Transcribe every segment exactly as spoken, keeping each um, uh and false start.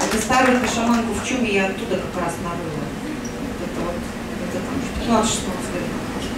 Это старую шаманку в чубе я оттуда как раз нарыла. Это вот, это там пятнадцать-шестнадцать лет нахожу.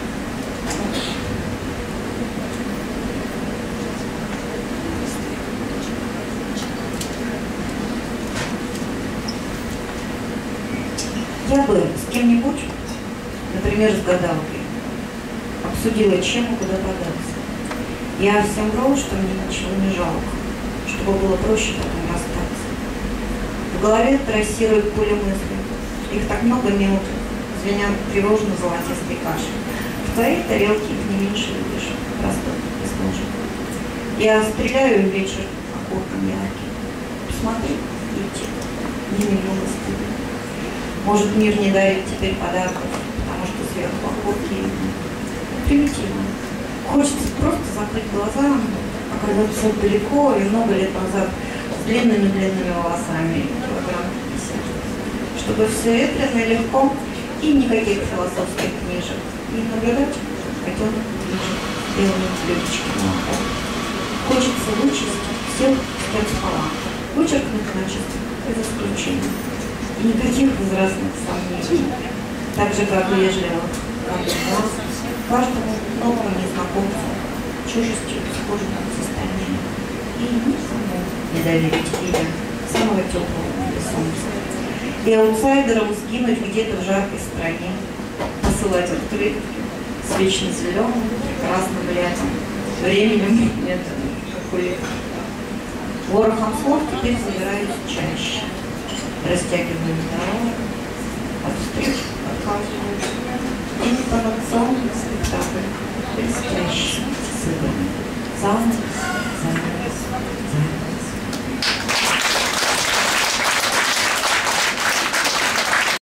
Я бы с кем-нибудь, например, с гадалкой, обсудила, чем и куда податься. Я всем вру, что мне ничего не жалко, чтобы было проще потом расстаться. В голове трассируют пули мысли. Их так много мелких, звенят тревожно золотистой кашей. В твоей тарелке их не меньше видишь, простой и сложен. Я стреляю вечер окурком ярким. Посмотри, идти, не немного стыдно. Может, мир не дарит теперь подарков, потому что сверху окурки примитивно. Хочется просто закрыть глаза, а когда все далеко и много лет назад с длинными-длинными волосами, килограмм пятьдесят, чтобы все ветрено и легко, и никаких философских книжек, и наблюдать котенок ближе, белыми блюдечками молока. Хочется вычесть всех спать спала, вычеркнуть начисто, без исключения. И никаких возрастных сомнений, так же, как и вежливых, как и глаз, каждому новому незнакомцу, чужестью, схожему состоянию. И никому не доверить имя самого теплого для солнца. И аутсайдерам сгинуть где-то в жаркой стране, посылать открытки с вечно зеленым, прекрасным летом, временем нет, как у лета. Ворохом слов теперь собираюсь чаще. Растягиваю дорогу, от встреч отказываюсь. Информационный спектакль, блестящий, сыгранный, занавес, занавес, занавес.